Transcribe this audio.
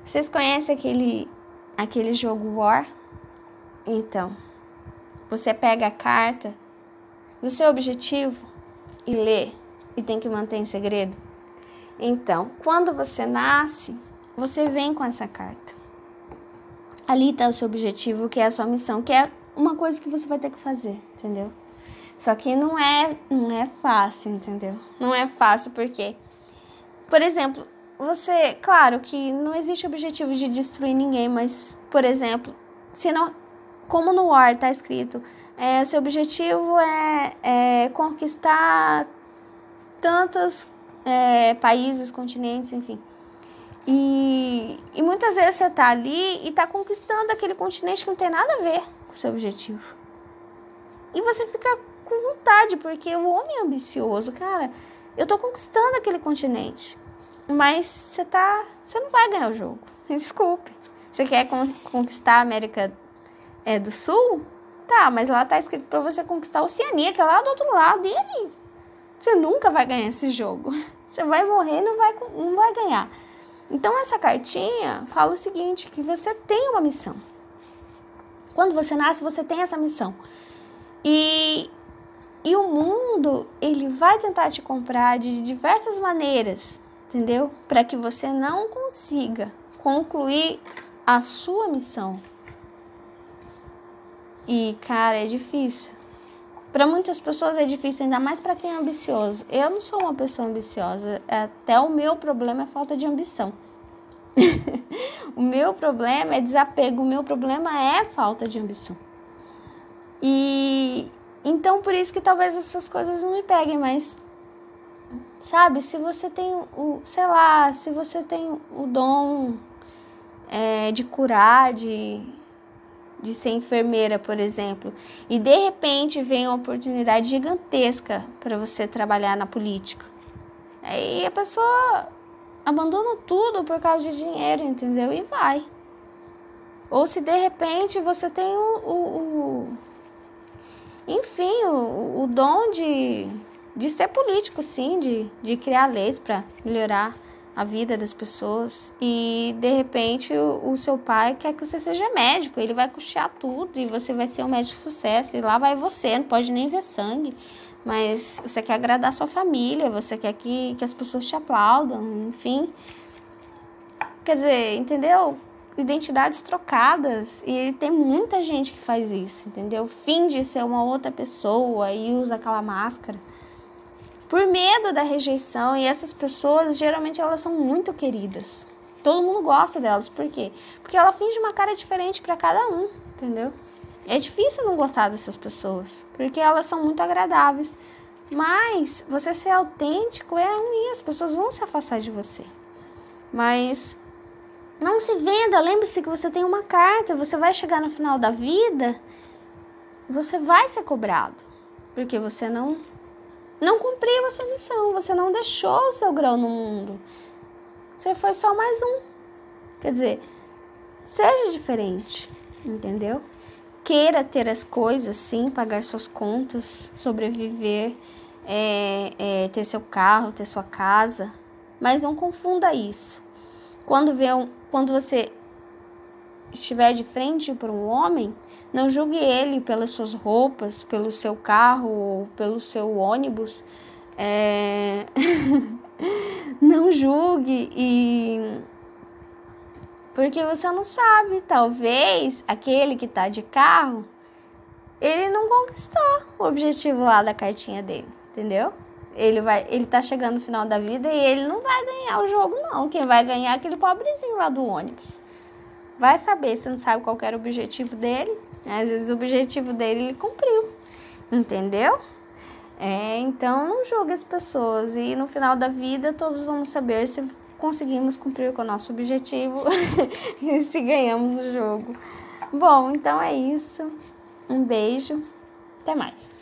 Vocês conhecem aquele jogo War? Então, você pega a carta do seu objetivo e lê e tem que manter em segredo. Então, quando você nasce, você vem com essa carta. Ali está o seu objetivo, que é a sua missão, que é uma coisa que você vai ter que fazer, entendeu? Só que não é fácil, entendeu? Não é fácil porque, por exemplo, você, claro que não existe objetivo de destruir ninguém, mas, por exemplo, se não, como no War está escrito, seu objetivo é conquistar tantos países, continentes, enfim. E muitas vezes você tá ali e tá conquistando aquele continente que não tem nada a ver com o seu objetivo. E você fica com vontade, porque o homem é ambicioso, cara. Eu tô conquistando aquele continente, mas você não vai ganhar o jogo. Desculpe. Você quer conquistar a América do Sul? Tá, mas lá tá escrito pra você conquistar a Oceania, que é lá do outro lado. E aí? Você nunca vai ganhar esse jogo. Você vai morrer e não vai ganhar. Então, essa cartinha fala o seguinte, que você tem uma missão. Quando você nasce, você tem essa missão. E o mundo, ele vai tentar te comprar de diversas maneiras, entendeu? Para que você não consiga concluir a sua missão. E, cara, é difícil. Para muitas pessoas é difícil, ainda mais para quem é ambicioso. Eu não sou uma pessoa ambiciosa. Até o meu problema é falta de ambição. O meu problema é desapego. O meu problema é falta de ambição. E então, por isso que talvez essas coisas não me peguem, mas, sabe, se você tem se você tem o dom de curar, de ser enfermeira, por exemplo, e de repente vem uma oportunidade gigantesca para você trabalhar na política. Aí a pessoa abandona tudo por causa de dinheiro, entendeu? E vai. Ou se de repente você tem o dom de ser político, sim, de criar leis para melhorar a vida das pessoas, e de repente o seu pai quer que você seja médico, ele vai custear tudo e você vai ser um médico de sucesso, e lá vai você, não pode nem ver sangue, mas você quer agradar sua família, você quer que as pessoas te aplaudam, enfim, quer dizer, entendeu? Identidades trocadas, e tem muita gente que faz isso, entendeu? Finge ser uma outra pessoa e usa aquela máscara por medo da rejeição, e essas pessoas, geralmente, elas são muito queridas. Todo mundo gosta delas. Por quê? Porque ela finge uma cara diferente para cada um, entendeu? É difícil não gostar dessas pessoas, porque elas são muito agradáveis. Mas você ser autêntico é ruim, as pessoas vão se afastar de você. Mas não se venda, lembre-se que você tem uma carta, você vai chegar no final da vida, você vai ser cobrado, porque você não cumpriu a sua missão, você não deixou o seu grão no mundo. Você foi só mais um. Quer dizer, seja diferente, entendeu? Queira ter as coisas, sim, pagar suas contas, sobreviver, ter seu carro, ter sua casa, mas não confunda isso. Quando você estiver de frente para um homem, não julgue ele pelas suas roupas, pelo seu carro ou pelo seu ônibus. Não julgue, porque você não sabe, talvez aquele que está de carro, ele não conquistou o objetivo lá da cartinha dele, entendeu? Ele tá chegando no final da vida e ele não vai ganhar o jogo, não. Quem vai ganhar é aquele pobrezinho lá do ônibus. Vai saber, você não sabe qual era o objetivo dele. Às vezes o objetivo dele ele cumpriu, entendeu? Então não julgue as pessoas, e no final da vida todos vamos saber se conseguimos cumprir com o nosso objetivo e se ganhamos o jogo. Bom, então é isso. Um beijo, até mais.